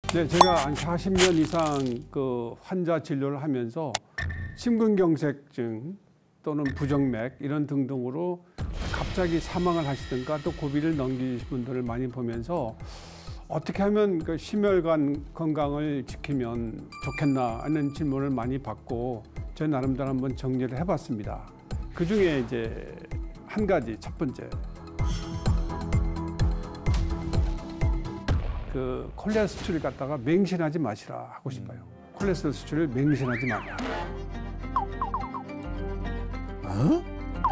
네, 제가 한 40년 이상 그 환자 진료를 하면서 심근경색증 또는 부정맥 이런 등등으로 갑자기 사망을 하시든가 또 고비를 넘기신 분들을 많이 보면서 어떻게 하면 그 심혈관 건강을 지키면 좋겠나 하는 질문을 많이 받고 제 나름대로 한번 정리를 해봤습니다. 그 중에 이제 한 가지 첫 번째, 그 콜레스테롤 수치를 갖다가 맹신하지 마시라 하고 싶어요. 콜레스테롤 수치를 맹신하지 마라. 어?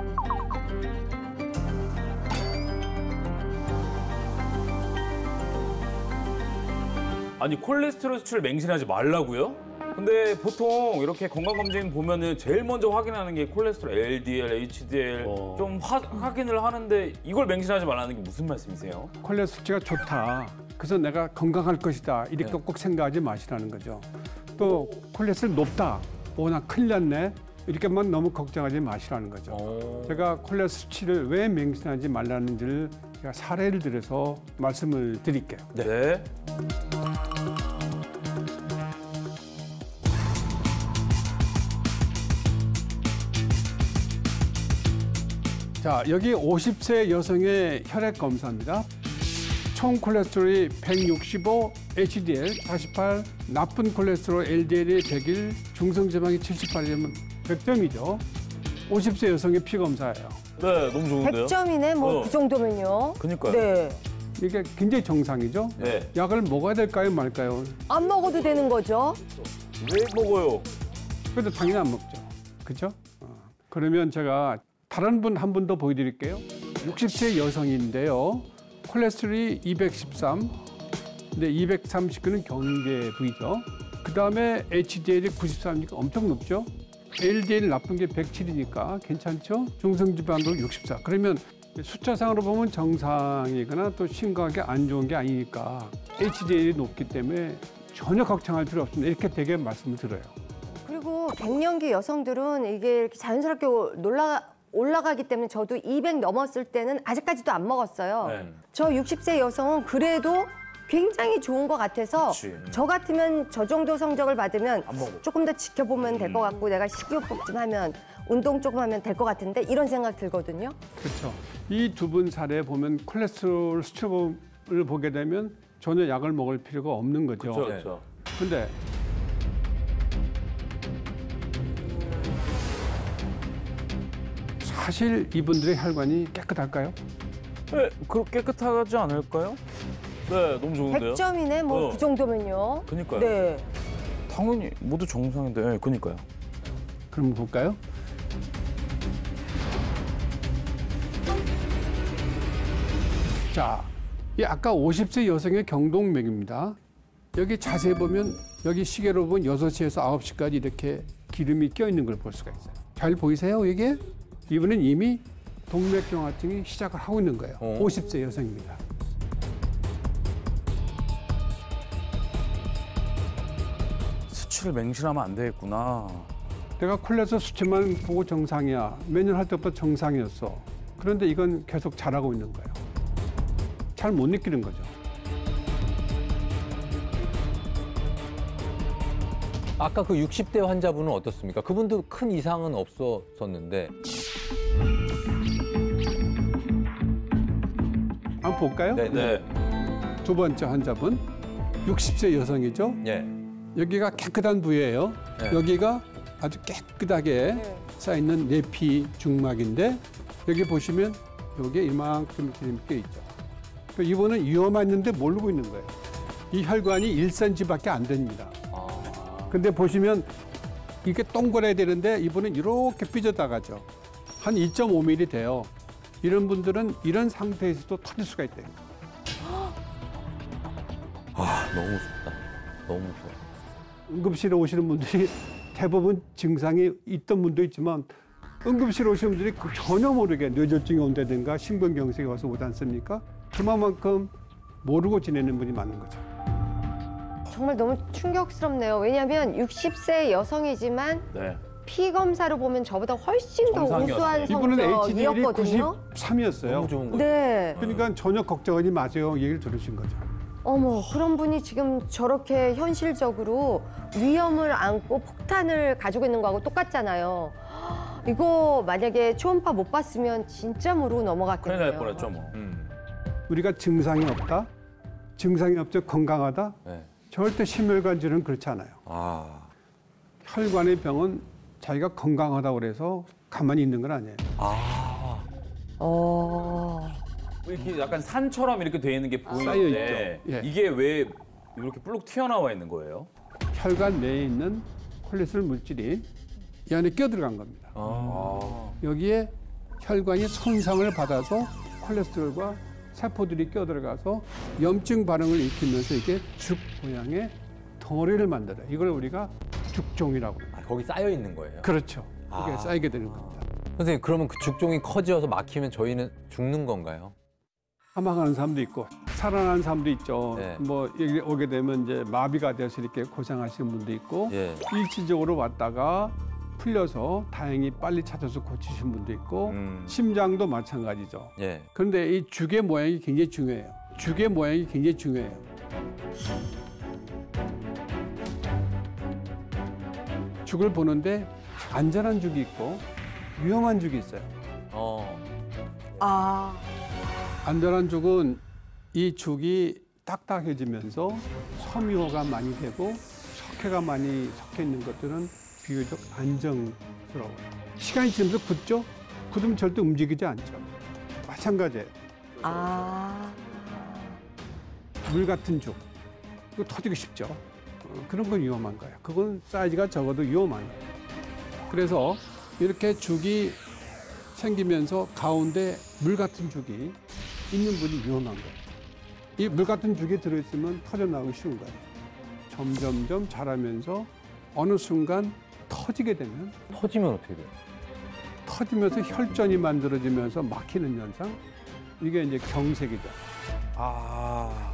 아니 콜레스테롤 수치를 맹신하지 말라고요? 근데 보통 이렇게 건강검진 보면은 제일 먼저 확인하는 게 콜레스테롤 LDL, HDL 좀 확인을 하는데 이걸 맹신하지 말라는 게 무슨 말씀이세요? 콜레스테롤 수치가 좋다. 그래서 내가 건강할 것이다. 이렇게 꼭 생각하지 마시라는 거죠. 또 콜레스테롤 높다. 나 큰일 났네. 이렇게만 너무 걱정하지 마시라는 거죠. 제가 콜레스테롤 수치를 왜 맹신하지 말라는지를 제가 사례를 들어서 말씀을 드릴게요. 네. 자, 여기 50세 여성의 혈액 검사입니다. 총 콜레스테롤이 165, HDL 48, 나쁜 콜레스테롤 LDL이 101, 중성지방이 78이면 100점이죠. 50세 여성의 피 검사예요. 네, 너무 좋은데요? 100점이네, 뭐 그 정도면요. 그러니까요. 네. 이게 굉장히 정상이죠. 네. 약을 먹어야 될까요, 말까요? 안 먹어도 되는 거죠. 왜 먹어요? 그래도 당연히 안 먹죠. 그렇죠? 그러면 제가 다른 분 한 분 더 보여드릴게요. 60세 여성인데요. 콜레스테롤이 213, 근데 239는 경계 부위죠. 그 다음에 HDL이 93이니까 엄청 높죠. LDL 나쁜 게 107이니까 괜찮죠. 중성지방도 64. 그러면 숫자상으로 보면 정상이거나 또 심각하게 안 좋은 게 아니니까 HDL이 높기 때문에 전혀 걱정할 필요 없습니다. 이렇게 되게 말씀을 드려요. 그리고 갱년기 여성들은 이게 이렇게 자연스럽게 올라가기 때문에 저도 200 넘었을 때는 아직까지도 안 먹었어요. 네. 저 60세 여성은 그래도 굉장히 좋은 것 같아서 그치. 저 같으면 저 정도 성적을 받으면 안 먹어. 조금 더 지켜보면 될 것 같고 내가 식이요법 좀 하면 운동 조금 하면 될 것 같은데 이런 생각 들거든요. 그렇죠. 이 두 분 사례 보면 콜레스테롤 수치를 보게 되면 전혀 약을 먹을 필요가 없는 거죠. 그렇죠. 근데 사실 이분들의 혈관이 깨끗할까요? 네, 그렇게 깨끗하지 않을까요? 네, 너무 좋은데요? 100점이네, 뭐 그 정도면요. 그러니까요. 네. 당연히 모두 정상인데, 네, 그러니까요. 그럼 볼까요? 자, 이 아까 50세 여성의 경동맥입니다. 여기 자세히 보면 여기 시계로 보면 6시에서 9시까지 이렇게 기름이 껴 있는 걸 볼 수가 있어요. 잘 보이세요, 이게? 이분은 이미 동맥경화증이 시작을 하고 있는 거예요. 50세 여성입니다. 수치를 맹신하면 안 되겠구나. 내가 콜레스테롤 수치만 보고 정상이야. 몇 년 할 때부터 정상이었어. 그런데 이건 계속 자라고 있는 거예요. 잘 못 느끼는 거죠. 아까 그 60대 환자분은 어떻습니까? 그분도 큰 이상은 없었었는데. 한번 볼까요? 네. 두 번째 환자분, 60세 여성이죠. 예. 여기가 깨끗한 부위예요. 네. 여기가 아주 깨끗하게 쌓여있는 내피 중막인데 여기 보시면 여기에 이만큼 기름이 껴 있죠. 그러니까 이분은 위험했는데 모르고 있는 거예요. 이 혈관이 1cm밖에 안 됩니다. 근데 보시면 이게 동그래야 되는데 이분은 이렇게 삐져나가죠. 한 2.5mm 돼요. 이런 분들은 이런 상태에서도 터질 수가 있대요. 아, 너무 무섭다. 너무 무서워. 응급실에 오시는 분들이 대부분 증상이 있던 분도 있지만 응급실에 오시는 분들이 전혀 모르게 뇌졸중이 온다든가 심근경색이 와서 오지 않습니까? 그만큼 모르고 지내는 분이 많은 거죠. 정말 너무 충격스럽네요. 왜냐하면 60세 여성이지만 네. 피 검사로 보면 저보다 훨씬 더 정상이었어요. 우수한 이분은 HDL이 성적이었거든요. 93이었어요. 너무 좋은 거죠. 네. 그러니까 전혀 걱정하지 마세요. 얘기를 들으신 거죠. 어머, 그런 분이 지금 저렇게 현실적으로 위험을 안고 폭탄을 가지고 있는 거하고 똑같잖아요. 이거 만약에 초음파 못 봤으면 진짜 모르고 큰일 넘어갔겠네요. 날 뻔했죠 뭐. 우리가 증상이 없다, 증상이 없죠, 건강하다. 네. 절대 심혈관절은 그렇지 않아요. 아. 혈관의 병은 자기가 건강하다고 그래서 가만히 있는 건 아니에요. 아. 이렇게 약간 산처럼 이렇게 돼 있는 게 쌓여 보이는데 있죠. 예. 이게 왜 이렇게 불룩 튀어나와 있는 거예요? 혈관 내에 있는 콜레스테롤 물질이 이 안에 끼어들어간 겁니다. 아. 여기에 혈관이 손상을 받아서 콜레스테롤과 세포들이 끼어들어가서 염증 반응을 일으키면서 이게 죽 모양의 덩어리를 만들어요. 이걸 우리가 죽종이라고 합니다. 거기 쌓여 있는 거예요. 그렇죠. 이게 아. 쌓이게 되는 겁니다. 선생님, 그러면 그 죽종이 커지어서 막히면 저희는 죽는 건가요? 사망하는 사람도 있고 살아나는 사람도 있죠. 네. 뭐 여기 오게 되면 이제 마비가 돼서 이렇게 고생하시는 분도 있고 예. 일시적으로 왔다가 풀려서 다행히 빨리 찾아서 고치신 분도 있고 음. 심장도 마찬가지죠. 예. 그런데 이 죽의 모양이 굉장히 중요해요. 죽의 모양이 굉장히 중요해요. 죽을 보는데 안전한 죽이 있고 위험한 죽이 있어요. 아, 안전한 죽은 이 죽이 딱딱해지면서 섬유가 많이 되고 석회가 많이 섞여 있는 것들은 비교적 안정스러워요. 시간이 지나면서 굳죠? 굳으면 절대 움직이지 않죠. 마찬가지예요. 아. 물 같은 죽. 이거 터지기 쉽죠. 그런 건 위험한 거예요. 그건 사이즈가 적어도 위험한 거예요. 그래서 이렇게 죽이 생기면서 가운데 물 같은 죽이 있는 분이 위험한 거예요. 이 물 같은 죽이 들어있으면 터져나오기 쉬운 거예요. 점점점 자라면서 어느 순간 터지게 되면 터지면 어떻게 돼요? 터지면서 혈전이 만들어지면서 막히는 현상. 이게 이제 경색이죠. 아.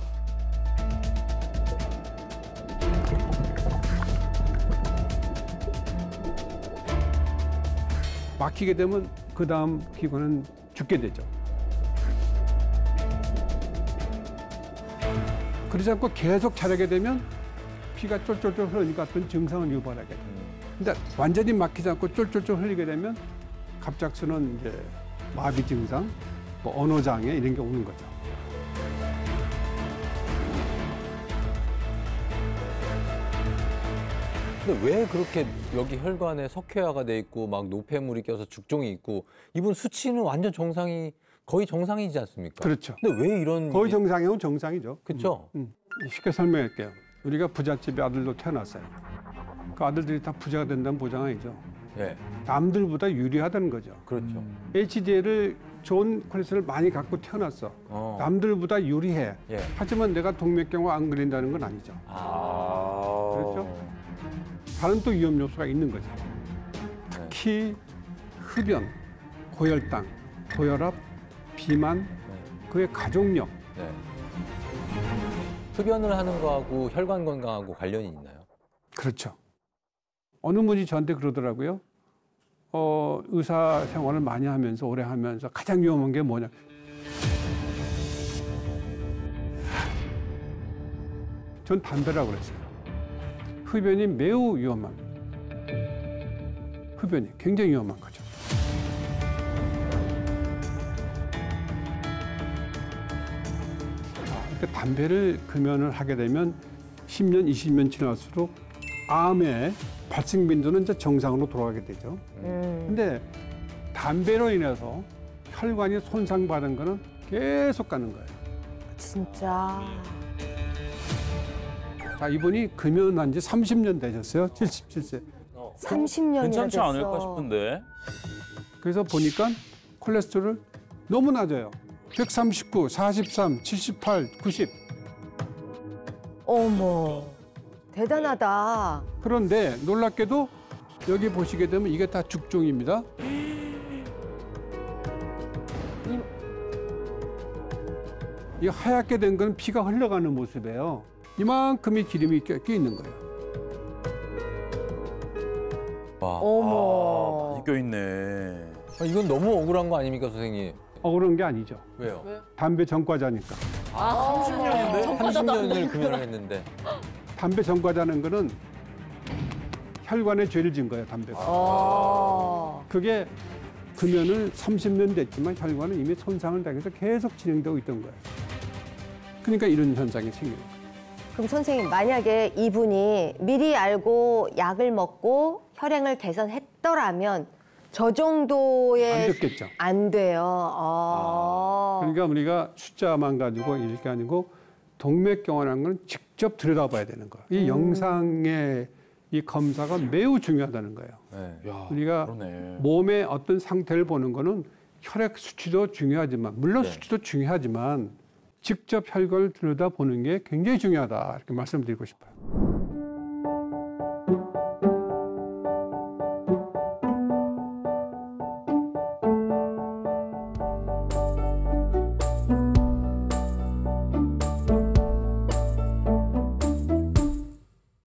막히게 되면 그 다음 기관은 죽게 되죠. 그러지 않고 계속 자라게 되면 피가 쫄쫄쫄 흐르니까 어떤 증상을 유발하게 돼요. 근데 완전히 막히지 않고 쫄쫄쫄 흘리게 되면 갑작스러운 이제 마비 증상, 뭐 언어 장애 이런 게 오는 거죠. 근데 왜 그렇게 여기 혈관에 석회화가 돼 있고 막 노폐물이 껴서 죽종이 있고 이분 수치는 완전 정상이 거의 정상이지 않습니까? 그렇죠. 근데 왜 이런 거의 정상이면 정상이죠. 그렇죠? 쉽게 설명할게요. 우리가 부잣집에 아들로 태어났어요. 그 아들들이 다 부자가 된다는 보장 아니죠. 예. 남들보다 유리하다는 거죠. 그렇죠. HDL을 좋은 콜레스테롤을 많이 갖고 태어났어. 남들보다 유리해. 예. 하지만 내가 동맥경화 안 걸린다는 건 아니죠. 아. 그렇죠? 다른 또 위험 요소가 있는 거죠. 특히 흡연, 고혈당, 고혈압, 비만, 그의 가족력. 네. 흡연을 하는 거하고 혈관 건강하고 관련이 있나요? 그렇죠. 어느 분이 저한테 그러더라고요. 의사 생활을 많이 하면서 오래 하면서 가장 위험한 게 뭐냐. 전 담배라고 그랬어요. 흡연이 매우 위험합니다. 흡연이 굉장히 위험한 거죠. 그러니까 담배를 금연을 하게 되면 10년, 20년 지날수록 암의 발생 빈도는 이제 정상으로 돌아가게 되죠. 근데 담배로 인해서 혈관이 손상받은 거는 계속 가는 거예요. 진짜. 자, 이분이 금연한 지 30년 되셨어요. 77세. 30년이나 괜찮지 됐어. 않을까 싶은데. 그래서 보니까 콜레스테롤 너무 낮아요. 139, 43, 78, 90. 어머, 대단하다. 그런데 놀랍게도 여기 보시게 되면 이게 다 죽종입니다. 이 하얗게 된 건 피가 흘러가는 모습이에요. 이만큼의 기름이 껴 있는 거예요. 와. 어머. 바뀌어 있네. 이건 너무 억울한 거 아닙니까, 선생님? 억울한 게 아니죠. 왜요? 담배 전과자니까. 30년인데? 30년을 금연을 했는데. 담배 전과자는 거는 혈관에 죄를 진 거예요, 담배가. 그게 금연을 30년 됐지만 혈관은 이미 손상을 당해서 계속 진행되고 있던 거예요. 그러니까 이런 현상이 생기는 거예요. 그럼 선생님, 만약에 이분이 미리 알고 약을 먹고 혈행을 개선했더라면 저 정도의 안 됐겠죠. 안 돼요. 그러니까 우리가 숫자만 가지고 이렇게 아니고 동맥경화라는 건 직접 들여다봐야 되는 거예요. 이 영상의 이 검사가 매우 중요하다는 거예요. 네. 야, 우리가 그러네. 몸의 어떤 상태를 보는 거는 혈액 수치도 중요하지만 물론 네. 수치도 중요하지만 직접 혈관을 들여다보는 게 굉장히 중요하다 이렇게 말씀드리고 싶어요.